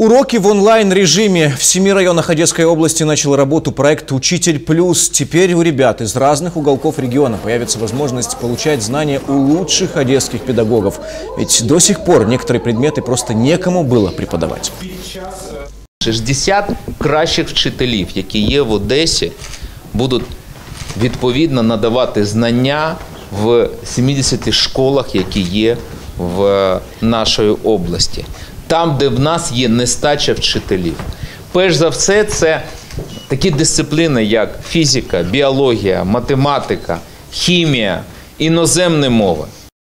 Уроки в онлайн-режиме. В 7 районах Одесской области начал работу проект «Учитель плюс». Теперь у ребят из разных уголков региона появится возможность получать знания у лучших одесских педагогов. Ведь до сих пор некоторые предметы просто некому было преподавать. 60 кращих вчителів, які є в Одесі, будуть відповідно надавати знання в 70 школах, які є в нашій області. Там, де в нас є нестача вчителів. Перш за все, це такі дисципліни, як фізика, біологія, математика, хімія, іноземні мови.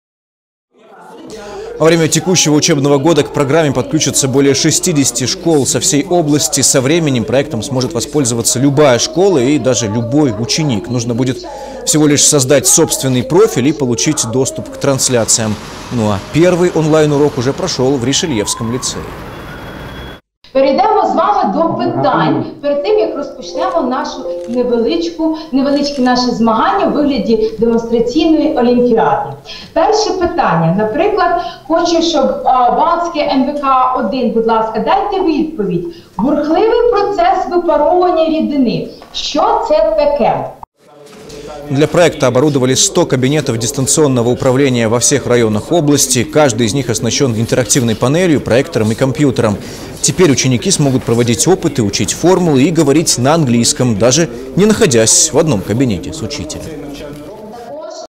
Во время текущего учебного года к программе подключатся более 60 школ со всей области. Со временем проектом сможет воспользоваться любая школа и даже любой ученик. Нужно будет всего лишь создать собственный профиль и получить доступ к трансляциям. Ну а первый онлайн-урок уже прошел в Ришельєвському ліцеї. Перейдемо з вами до питань, перед тим, як розпочнемо нашу невеличкі наші змагання у вигляді демонстраційної олімпіади. Перше питання, наприклад, хочу, щоб Балтське НВК-1, будь ласка, дайте відповідь. Бурхливий процес випаровування рідини. Що це таке? Для проекта оборудовали 100 кабинетов дистанционного управления во всех районах области. Каждый из них оснащен интерактивной панелью, проектором и компьютером. Теперь ученики смогут проводить опыты, учить формулы и говорить на английском, даже не находясь в одном кабинете с учителем.